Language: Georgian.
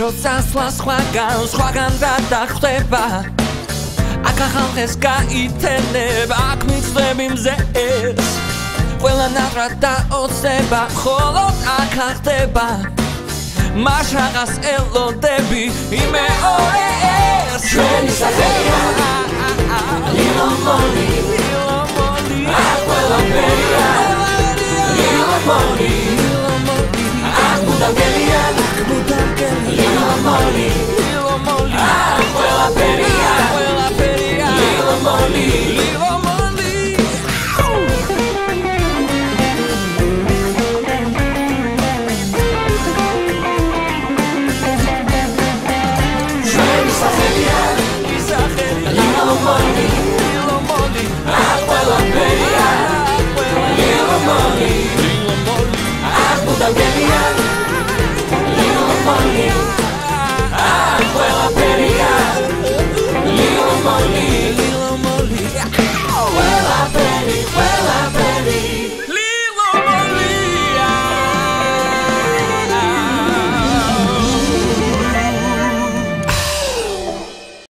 როცა სხვაგან რა დახტება აქ ახალხეს გაითენება აქ მიწვევი მზეს ყველა ნატრად დაოცება მხოლოდ აქ ახდება მას რაღაც ელოდები იმეორე